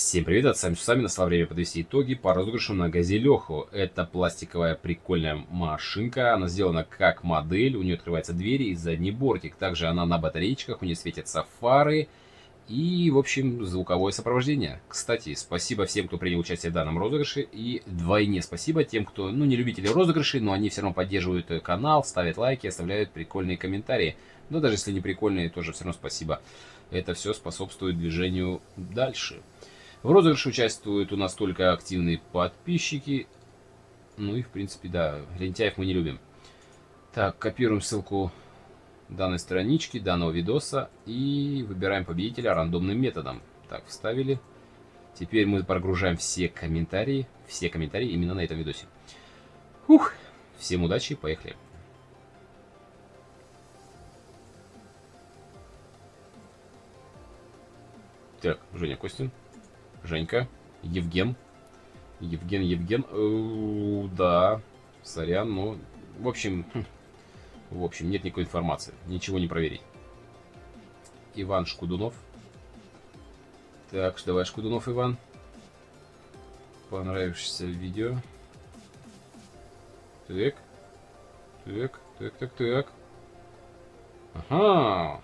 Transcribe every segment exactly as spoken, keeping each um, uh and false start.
Всем привет, от сами сами настало время подвести итоги по розыгрышу на Газелеху. Это пластиковая прикольная машинка, она сделана как модель, у нее открываются двери и задний бортик. Также она на батареечках, у нее светятся фары и, в общем, звуковое сопровождение. Кстати, спасибо всем, кто принял участие в данном розыгрыше, и вдвойне спасибо тем, кто, ну, не любители розыгрышей, но они все равно поддерживают канал, ставят лайки, оставляют прикольные комментарии. Но даже если не прикольные, тоже все равно спасибо. Это все способствует движению дальше. В розыгрыше участвуют у нас только активные подписчики. Ну и, в принципе, да, лентяев мы не любим. Так, копируем ссылку данной странички, данного видоса. И выбираем победителя рандомным методом. Так, вставили. Теперь мы прогружаем все комментарии. Все комментарии именно на этом видосе. Ух, всем удачи, поехали. Так, Женя Костин. Женька, Евген, Евген, Евген, э, да, сорян, ну, в общем, в общем, нет никакой информации, ничего не проверить. Иван Шкудунов. Так, давай, Шкудунов Иван. Понравившееся видео. Так, так, так, так, так. Ага.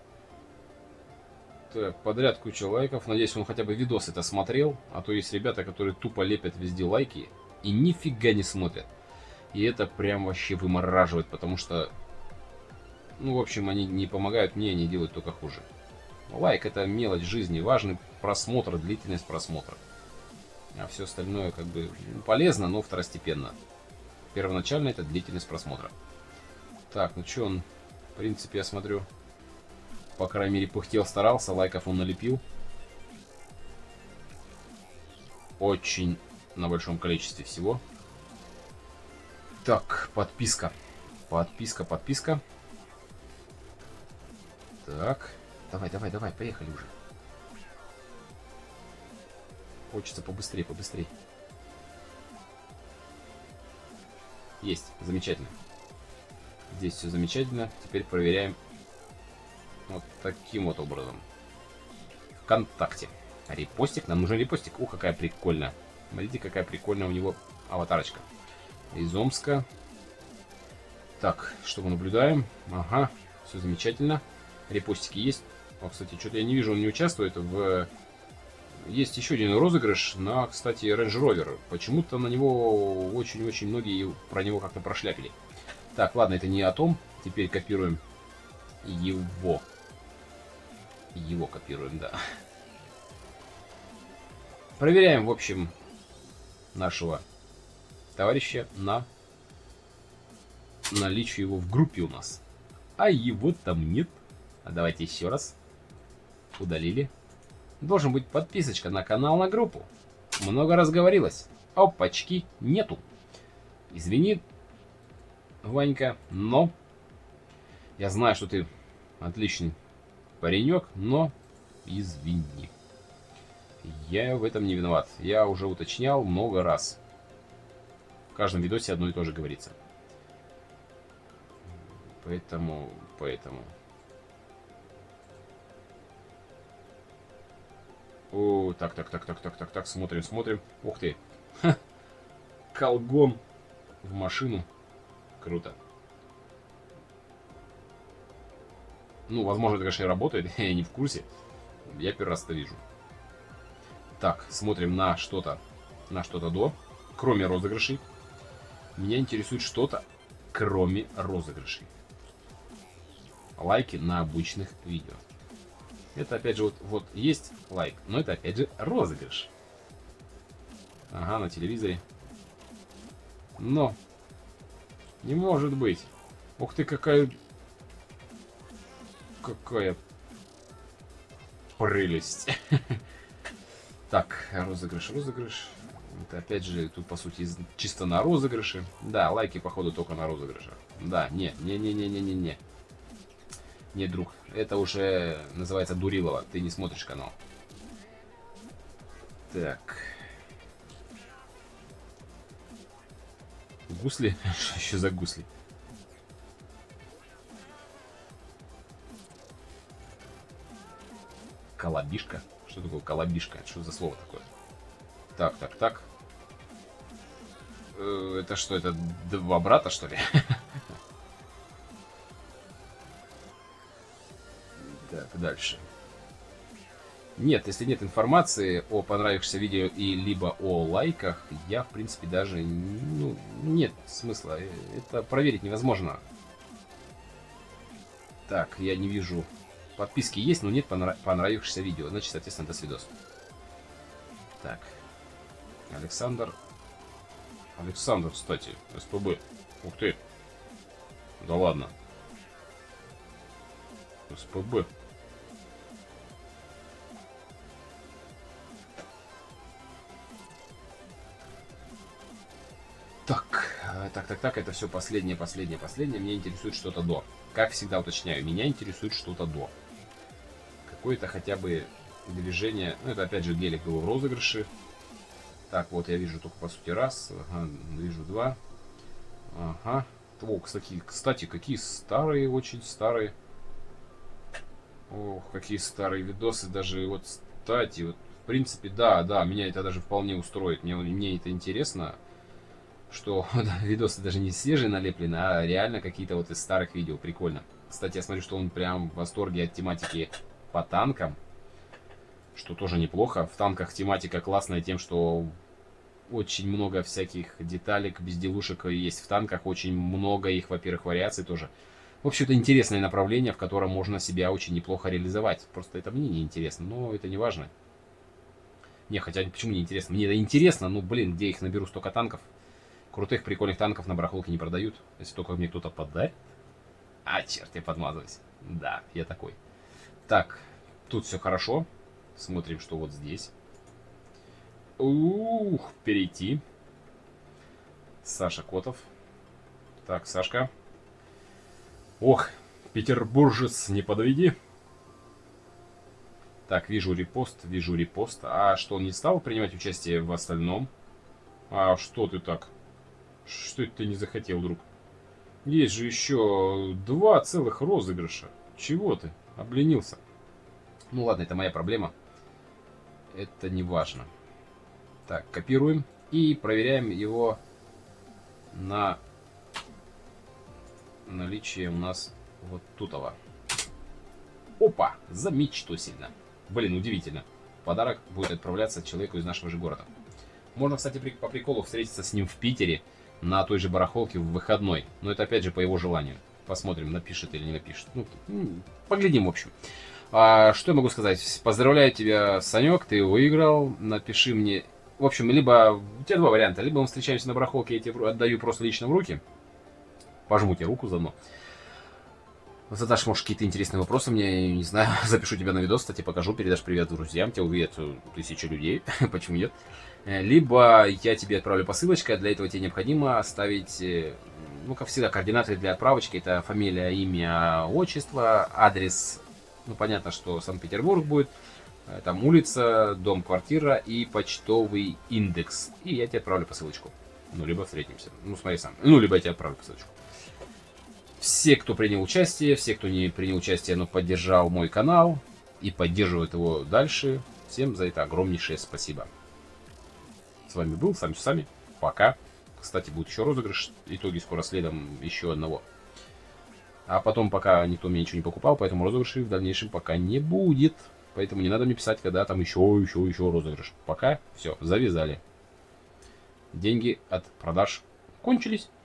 Так, подряд куча лайков. Надеюсь, он хотя бы видос это смотрел. А то есть ребята, которые тупо лепят везде лайки и нифига не смотрят. И это прям вообще вымораживает, потому что, ну, в общем, они не помогают мне, они делают только хуже. Лайк — это мелочь жизни. Важный просмотр, длительность просмотра. А все остальное как бы полезно, но второстепенно. Первоначально это длительность просмотра. Так, ну что он, в принципе, я смотрю... По крайней мере, пыхтел, старался, лайков он налепил. Очень на большом количестве всего. Так, подписка. Подписка, подписка. Так. Давай, давай, давай, поехали уже. Хочется побыстрее, побыстрее. Есть, замечательно. Здесь все замечательно. Теперь проверяем. Вот таким вот образом. ВКонтакте. Репостик. Нам нужен репостик. Ух, какая прикольная. Смотрите, какая прикольная у него аватарочка. Из Омска. Так, что мы наблюдаем? Ага, все замечательно. Репостики есть. О, кстати, что-то я не вижу, он не участвует в... Есть еще один розыгрыш на, кстати, Range Rover. Почему-то на него очень-очень многие про него как-то прошляпили. Так, ладно, это не о том. Теперь копируем его. Его копируем, да. Проверяем, в общем, нашего товарища на наличие его в группе у нас. А его там нет. А давайте еще раз. Удалили. Должен быть подписочка на канал, на группу. Много раз говорилось. Опачки, нету. Извини, Ванька, но я знаю, что ты отличный паренек, но извини. Я в этом не виноват. Я уже уточнял много раз. В каждом видосе одно и то же говорится. Поэтому, поэтому. О, так, так, так, так, так, так, так, смотрим, смотрим. Ух ты. Ха. Колгон в машину. Круто. Ну, возможно, это, конечно, и работает, я не в курсе. Я первый раз это вижу. Так, смотрим на что-то, на что-то до. Кроме розыгрышей. Меня интересует что-то, кроме розыгрышей. Лайки на обычных видео. Это, опять же, вот, вот есть лайк, но это, опять же, розыгрыш. Ага, на телевизоре. Но. Не может быть. Ух ты, какая... Какая прелесть. Так, розыгрыш, розыгрыш. Это опять же, тут по сути чисто на розыгрыше. Да, лайки походу только на розыгрыше. Да, не, не, не, не, не, не, не. Не, друг, это уже называется Дурилово. Ты не смотришь канал. Так. Гусли? Что еще за гусли? Колобишка? Что такое колобишка? Что за слово такое? Так, так, так. Э, это что, это два брата, что ли? Так, дальше. Нет, если нет информации о понравившемся видео и либо о лайках, я, в принципе, даже... Ну, нет смысла. Это проверить невозможно. Так, я не вижу... Подписки есть, но нет понрав... понравившихся видео. Значит, соответственно, до свидос. Так. Александр... Александр, кстати, СПБ. Ух ты. Да ладно. СПБ. Так, так, так, так, это все последнее, последнее, последнее. Меня интересует что-то до. Как всегда уточняю, меня интересует что-то до. Какое-то хотя бы движение. Ну, это опять же гелик был в розыгрыше. Так, вот я вижу только по сути раз. Ага, вижу два. Ага. О, кстати, кстати, какие старые, очень старые. Ох, какие старые видосы. Даже вот, кстати, вот, в принципе, да, да, меня это даже вполне устроит. Мне, мне это интересно. Что да, видосы даже не свежие налеплены, а реально какие-то вот из старых видео. Прикольно. Кстати, я смотрю, что он прям в восторге от тематики по танкам. Что тоже неплохо. В танках тематика классная тем, что очень много всяких деталек, безделушек есть в танках. Очень много их, во-первых, вариаций тоже. В общем-то, интересное направление, в котором можно себя очень неплохо реализовать. Просто это мне не интересно, но это не важно. Не, хотя почему не интересно? Мне это интересно, ну блин, где их наберу столько танков? Крутых, прикольных танков на барахолке не продают. Если только мне кто-то подай. А, черт, я подмазываюсь. Да, я такой. Так, тут все хорошо. Смотрим, что вот здесь. Ух, перейти. Саша Котов. Так, Сашка. Ох, петербуржец, не подведи. Так, вижу репост, вижу репост. А что, он не стал принимать участие в остальном? А что ты так? Что это ты не захотел, друг? Есть же еще два целых розыгрыша. Чего ты? Обленился. Ну ладно, это моя проблема. Это не важно. Так, копируем. И проверяем его на наличие у нас вот тутова. Опа! Замечательно. Блин, удивительно. Подарок будет отправляться человеку из нашего же города. Можно, кстати, по приколу встретиться с ним в Питере. На той же барахолке в выходной. Но это опять же по его желанию. Посмотрим, напишет или не напишет. Ну, поглядим, в общем. А, что я могу сказать? Поздравляю тебя, Санек, ты выиграл. Напиши мне... В общем, либо... У тебя два варианта. Либо мы встречаемся на барахолке, я тебе отдаю просто лично в руки. Пожму тебе руку заодно. Задашь, может, какие-то интересные вопросы мне, не знаю. Запишу тебя на видос, кстати, покажу, передашь привет друзьям. Тебя увидят тысячи людей. Почему нет? Либо я тебе отправлю посылочкой, для этого тебе необходимо оставить, ну, как всегда, координаты для отправочки. Это фамилия, имя, отчество, адрес, ну, понятно, что Санкт-Петербург будет, там улица, дом, квартира и почтовый индекс. И я тебе отправлю посылочку. Ну, либо встретимся. Ну, смотри сам. Ну, либо я тебе отправлю посылочку. Все, кто принял участие, все, кто не принял участие, но поддержал мой канал и поддерживает его дальше, всем за это огромнейшее спасибо. С вами был, сами с вами. Пока. Кстати, будет еще розыгрыш. Итоги скоро следом еще одного. А потом, пока никто мне ничего не покупал, поэтому розыгрышей в дальнейшем пока не будет. Поэтому не надо мне писать, когда там еще, еще, еще розыгрыш. Пока все, завязали. Деньги от продаж кончились.